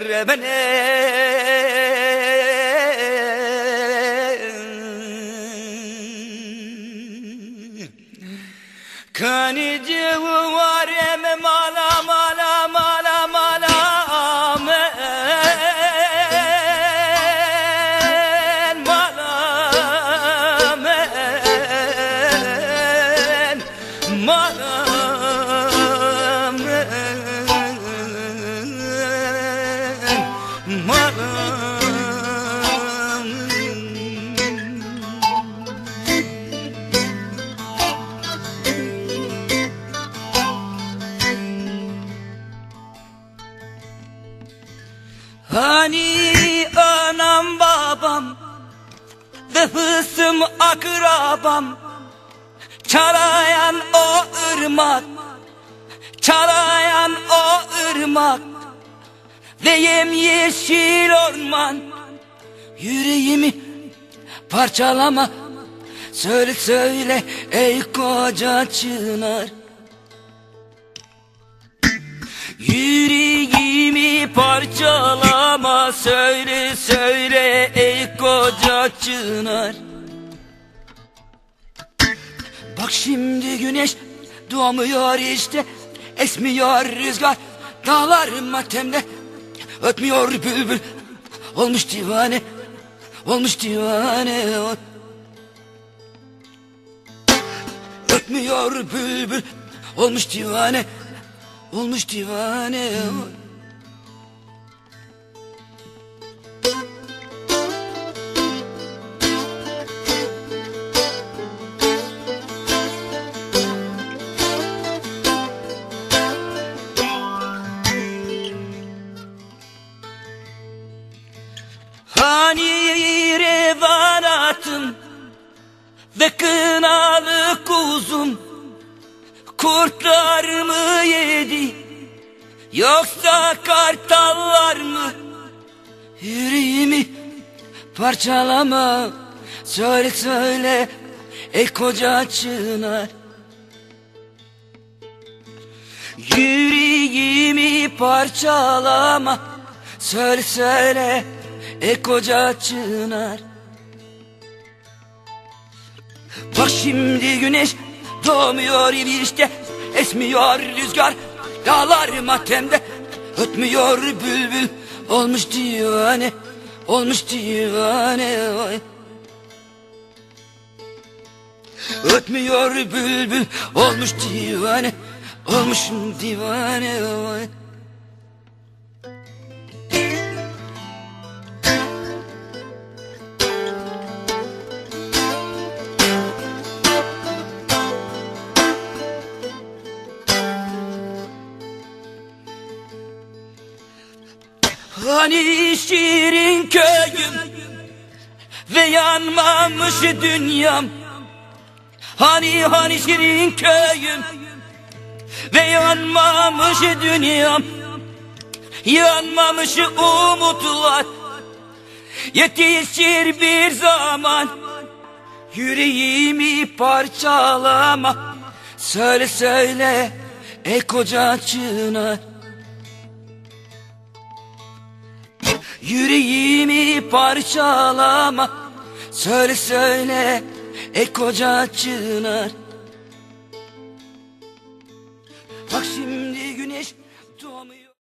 beni. Kanıcı var eme mala mala mala mala men mala men mala men mala. Hani anam babam ve hısım akrabam, çalayan o ırmak, çalayan o ırmak ve yemyeşil orman. Yüreğimi parçalama, söyle söyle ey koca çınar. Yüreğimi parçalama, söyle söyle ey koca çınar. Bak şimdi güneş doğmuyor işte, esmiyor rüzgar dağlar matemde, ötmüyor bülbül olmuş divane, olmuş divane. Ötmüyor bülbül olmuş divane, olmuş divane. Hani revanatım ve kınalı kuzum kurtlar mı yedi, yoksa kartallar mı? Yüreğimi parçalama, söyle söyle ey koca çınar. Yüreğimi parçalama, söyle söyle ey koca çınar. Bak şimdi güneş doğmuyor işte, esmiyor rüzgar dağlar matemde, ötmüyor bülbül olmuş divane, olmuş divane. Ötmüyor bülbül olmuş divane, olmuş divane. Hani şirin köyüm ve yanmamış dünyam, hani şirin köyüm ve yanmamış dünyam, yanmamış umutlar yetişir bir zaman. Yüreğimi parçalama, söyle söyle ey koca çınar. Yüreğimi parçalama, söyle söyle ey koca çınar. Bak şimdi güneş doğmuyor.